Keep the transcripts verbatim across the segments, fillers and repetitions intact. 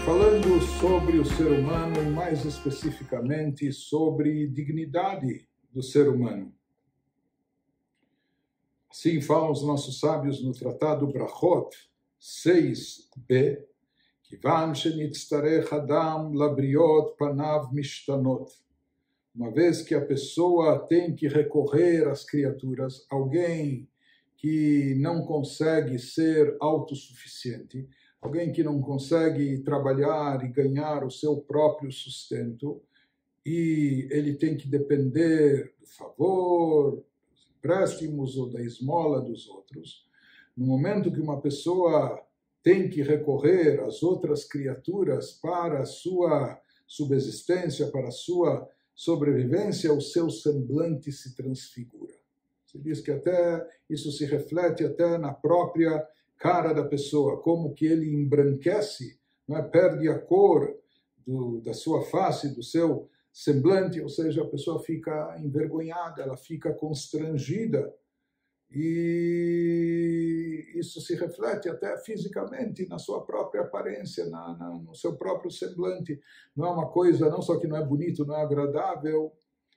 falando sobre o ser humano, mais especificamente sobre dignidade do ser humano. Assim falam os nossos sábios no Tratado Brachot seis b, Kivan shenitztarech adam labriot panav mishtanot. Uma vez que a pessoa tem que recorrer às criaturas, alguém que não consegue ser autossuficiente, alguém que não consegue trabalhar e ganhar o seu próprio sustento, e ele tem que depender do favor, dos empréstimos ou da esmola dos outros. No momento que uma pessoa tem que recorrer às outras criaturas para a sua subsistência, para a sua sobrevivência, o seu semblante se transfigura. Se diz que até isso se reflete até na própria cara da pessoa, como que ele embranquece, não é? Perde a cor do, da sua face, do seu semblante, ou seja, a pessoa fica envergonhada, ela fica constrangida, e isso se reflete até fisicamente na sua própria aparência, na, na, no seu próprio semblante. Não é uma coisa, não só que não é bonito, não é agradável,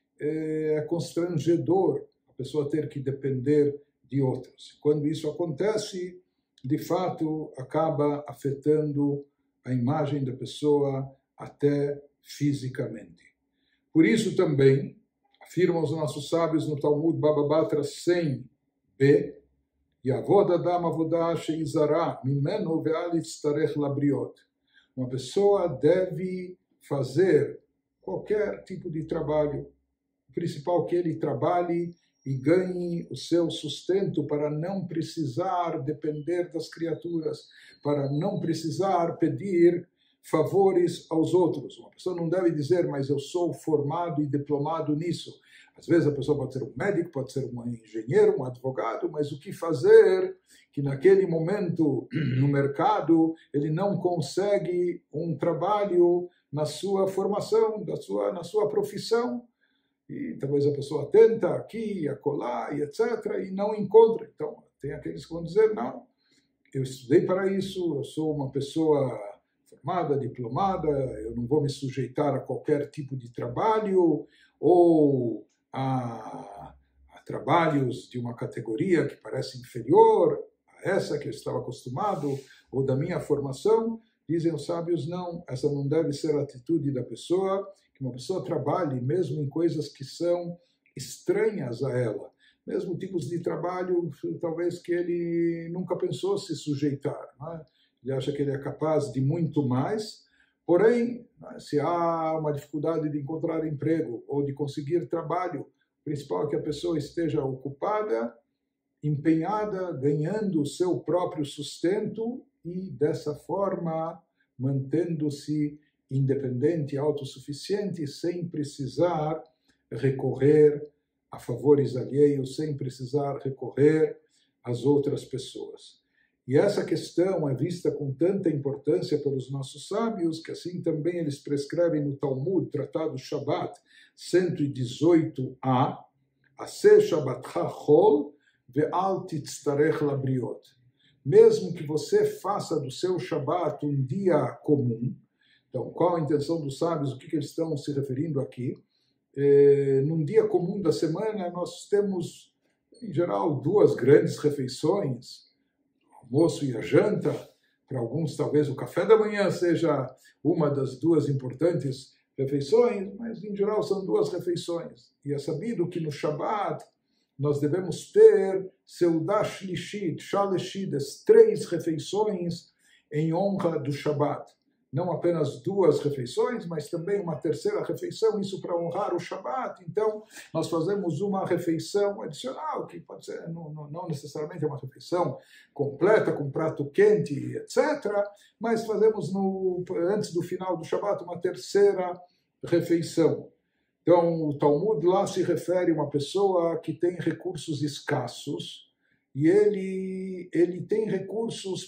é constrangedor a pessoa ter que depender de outros. Quando isso acontece, de fato, acaba afetando a imagem da pessoa até fisicamente. Por isso também, afirmam os nossos sábios no Talmud Baba Batra cem b, Yavod Adam Avodah Sheizara Mimeno Ve'al Yitztarech Labriot. Uma pessoa deve fazer qualquer tipo de trabalho, o principal que ele trabalhe e ganhe o seu sustento para não precisar depender das criaturas, para não precisar pedir favores aos outros. Uma pessoa não deve dizer, mas eu sou formado e diplomado nisso. Às vezes a pessoa pode ser um médico, pode ser um engenheiro, um advogado, mas o que fazer que naquele momento no mercado ele não consegue um trabalho na sua formação, da sua, na sua profissão, e talvez a pessoa tenta aqui, acolá, e etcétera, e não encontra. Então, tem aqueles que vão dizer, não, eu estudei para isso, eu sou uma pessoa formada, diplomada, eu não vou me sujeitar a qualquer tipo de trabalho, ou a, a trabalhos de uma categoria que parece inferior a essa que eu estava acostumado, ou da minha formação. Dizem os sábios, não, essa não deve ser a atitude da pessoa, que uma pessoa trabalhe mesmo em coisas que são estranhas a ela, mesmo tipos de trabalho talvez que ele nunca pensou se sujeitar, não é? Ele acha que ele é capaz de muito mais, porém, se há uma dificuldade de encontrar emprego ou de conseguir trabalho, o principal é que a pessoa esteja ocupada, empenhada, ganhando o seu próprio sustento e, dessa forma, mantendo-se independente, autossuficiente, sem precisar recorrer a favores alheios, sem precisar recorrer às outras pessoas. E essa questão é vista com tanta importância pelos nossos sábios, que assim também eles prescrevem no Talmud, Tratado Shabbat cento e dezoito a, Aseh Shabbatcha Chol ve'al titztarech labriot. Mesmo que você faça do seu Shabbat um dia comum. Então, qual a intenção dos sábios? O que, que eles estão se referindo aqui? É, num dia comum da semana, nós temos, em geral, duas grandes refeições, o almoço e a janta. Para alguns, talvez, o café da manhã seja uma das duas importantes refeições, mas, em geral, são duas refeições. E é sabido que no Shabbat nós devemos ter Seudah Shlishit, Shaleshit, as três refeições em honra do Shabbat. Não apenas duas refeições, mas também uma terceira refeição, isso para honrar o Shabbat. Então, nós fazemos uma refeição adicional, que pode ser, não, não necessariamente é uma refeição completa, com prato quente, etcétera, mas fazemos no, antes do final do Shabbat uma terceira refeição. Então, o Talmud lá se refere a uma pessoa que tem recursos escassos, e ele, ele tem recursos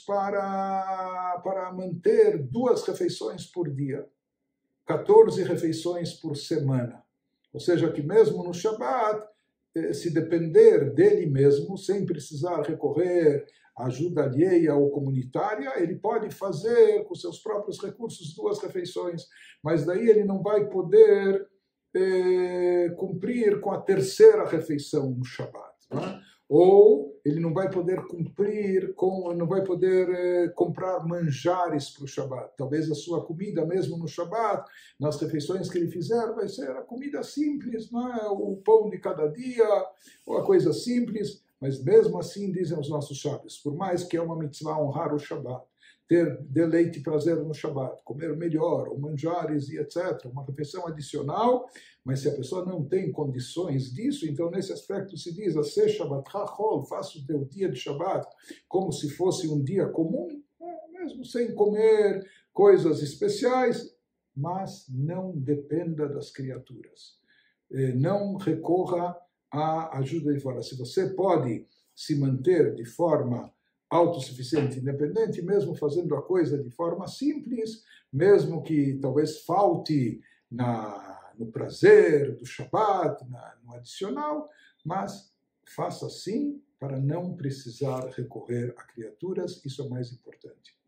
para, para manter duas refeições por dia, quatorze refeições por semana. Ou seja, que mesmo no Shabbat, se depender dele mesmo, sem precisar recorrer ajuda alheia ou comunitária, ele pode fazer com seus próprios recursos duas refeições, mas daí ele não vai poder eh, cumprir com a terceira refeição no Shabat, não é? Ou ele não vai poder cumprir com, não vai poder eh, comprar manjares para o Shabat. Talvez a sua comida mesmo no Shabat, nas refeições que ele fizer, vai ser a comida simples, não é? O pão de cada dia, ou a coisa simples, mas mesmo assim, dizem os nossos sábios, por mais que é uma mitzvah honrar o Shabat, ter deleite e prazer no Shabat, comer melhor, ou manjares e etcétera, uma refeição adicional, mas se a pessoa não tem condições disso, então nesse aspecto se diz, Aseh Shabbatcha Chol, faça o teu dia de Shabat como se fosse um dia comum, mesmo sem comer coisas especiais, mas não dependa das criaturas. Não recorra à ajuda de fora. Se você pode se manter de forma autossuficiente, independente, mesmo fazendo a coisa de forma simples, mesmo que talvez falte na, no prazer do Shabat, na, no adicional, mas faça assim para não precisar recorrer a criaturas, isso é mais importante.